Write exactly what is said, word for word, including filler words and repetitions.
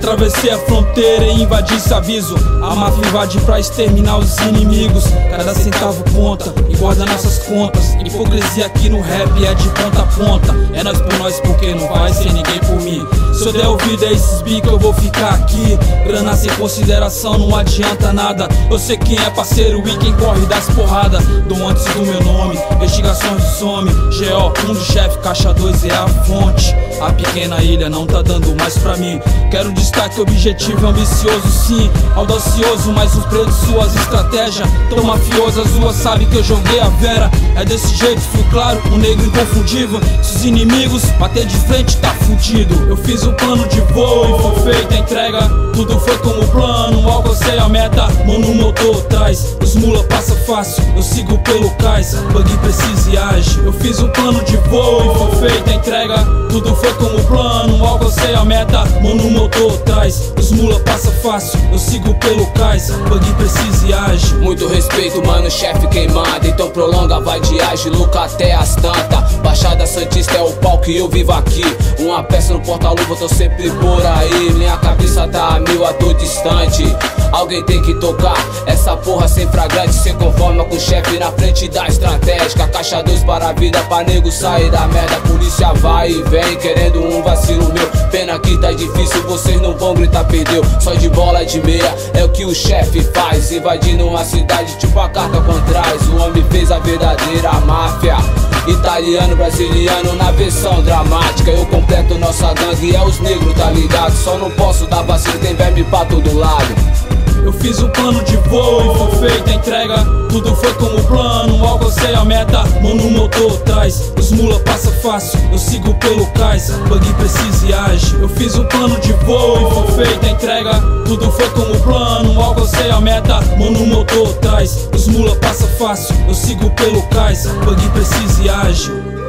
Atravessei a fronteira e invadi esse aviso. A máfia invade pra exterminar os inimigos. Cada centavo conta e guarda nossas contas. Hipocrisia aqui no rap é de ponta a ponta. É nós por nós porque não vai ser ninguém por mim. Se eu der ouvido a esses bicos eu vou ficar aqui. Grana sem consideração não adianta nada. Eu sei quem é parceiro e quem corre das porradas. Do antes do meu nome, investigações de some. G O, um do chefe, caixa dois é a fonte. A pequena ilha não tá dando mais pra mim. Quero destaque, objetivo ambicioso sim. Audacioso, mas os pretos, suas estratégias tão mafiosas, suas sabe que eu joguei a vera. É desse jeito, fui claro, um negro inconfundível. Se os inimigos bater de frente, tá fudido. Eu fiz um plano de voo e foi feita a entrega. Tudo foi como plano, alcancei a meta. Mano, o motor traz, os mula passa fácil. Eu sigo pelo cais, bug precisa e age. Eu fiz um plano de voo e foi feita a entrega. Tudo foi como plano, alcancei a meta. Mano, o motor traz, os mula passa fácil. Eu sigo pelo cais, bug precisa e age. Muito respeito, mano, chefe quem manda. Então prolonga, vai de age, luca até as tantas. Baixada Santista é o palco e eu vivo aqui. Uma peça no porta-luva, tô sempre por aí. Minha cabeça tá a mil, a dor distante. Alguém tem que tocar essa porra sem flagrante. Se conforma com o chefe na frente da estratégica. Caixa dois para a vida, pra nego sair da merda. A polícia vai e vem, querendo um vacilo meu. Pena que tá difícil, vocês não vão gritar perdeu. Só de bola de meia, é o que o chefe faz. Invadindo uma cidade tipo a carta contras. O homem fez a verdadeira máfia. Italiano, brasiliano na versão dramática. Eu completo nossa gangue, é os negros, tá ligado? Só não posso dar vacilo, tem verme pra todo lado. Eu fiz um plano de voo e foi feita a entrega. Tudo foi como plano, alcancei a meta. Mano, o motor traz, os mula passa fácil. Eu sigo pelo cais, bug precisa e age. Eu fiz um plano de voo e foi feita a entrega. Tudo foi como plano, alcancei a meta. Mano, o motor traz, os mula passa fácil. Eu sigo pelo cais, bug precisa e age.